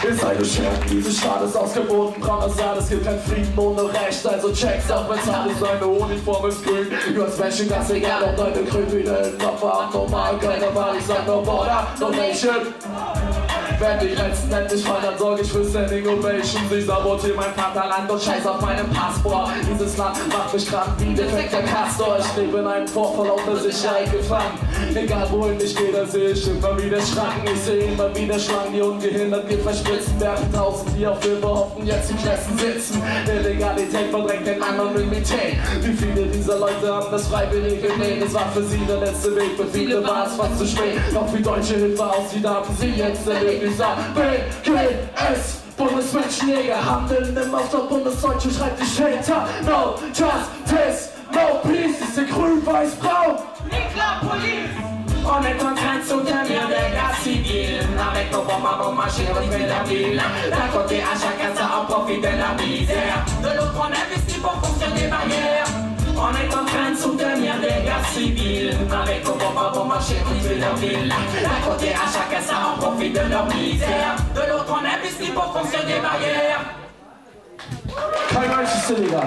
Ihr seid nur Schergen dieses Staates ausgeboten, brauner Saat, es gibt keinen Frieden ohne Recht, also checks auch wenn Zahn ist, seine Uniform ist grün. Du hast Menschen, ganz egal, ob deine Kriminellen Opfer normal, keiner war, ich sag no border, no nation. Wenn die Grenzen endlich fallen, dann sorge ich für Standing Ovation. Sie sabotieren mein Vaterland und scheiß auf meinem Passport. Dieses Land macht mich krank wie defekter Castor. Ich lebe in einem Vorfall auf der Sicherheit gefangen. Egal wohin ich gehe, da sehe ich immer wieder Schranken. Ich sehe immer wieder Schlangen, die ungehindert Gift verspritzen. Während tausend, die auf Hilfe hoffen, jetzt in Knästen sitzen. Illegalität verdrängt den Anonymität. Wie viele dieser Leute haben das freiwillig gewählt? Es war für sie der letzte Weg, für viele war es fast zu spät. Doch wie deutsche Hilfe aussieht, haben sie jetzt erlebt. Ich sag BGS, Bundesmenschenjäger, handeln im Auftrag Bundesdeutsche, schreibt die Shelter. No justice, no peace, ich seh grün-weiß-braun. On est en train de soutenir des gars civils. Avec nos bombes à marcher, on fait la ville. D'un côté à chacun ça en profite de la misère. De l'autre on investit pour construire des barrières. On est en train de soutenir des gars civils. Avec nos bombes à marcher, on fait la ville. D'un côté à chacun ça en profite de leur misère. De l'autre on investit pour construire des barrières. Kein Mensch, Digga.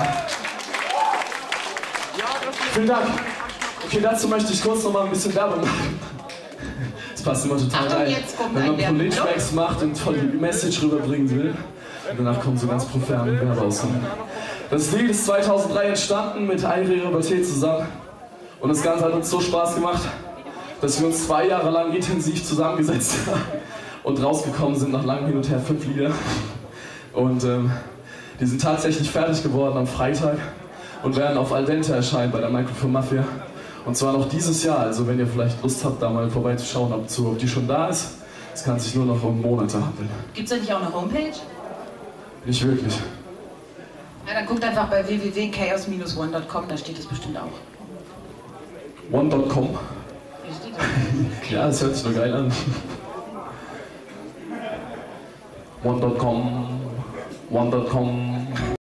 Vielen Dank. Okay, dazu möchte ich kurz noch mal ein bisschen Werbung machen. Das passt immer total rein. Wenn man Polit-Tracks macht und toll die Message rüberbringen will, und danach kommen so ganz profane Werbeaussagen. Das Lied ist 2003 entstanden mit Ayri Roberté zusammen. Und das Ganze hat uns so Spaß gemacht, dass wir uns 2 Jahre lang intensiv zusammengesetzt haben und rausgekommen sind nach langem Hin und Her 5 Lieder. Und die sind tatsächlich fertig geworden am Freitag und werden auf Al Dente erscheinen bei der Microphone Mafia. Und zwar noch dieses Jahr, also wenn ihr vielleicht Lust habt, da mal vorbeizuschauen, ob die schon da ist. Es kann sich nur noch um Monate handeln. Gibt es da nicht auch eine Homepage? Nicht wirklich. Ja, dann guckt einfach bei www.chaos-one.com, da steht es bestimmt auch. One.com? Ja, das hört sich nur geil an. One.com, One.com.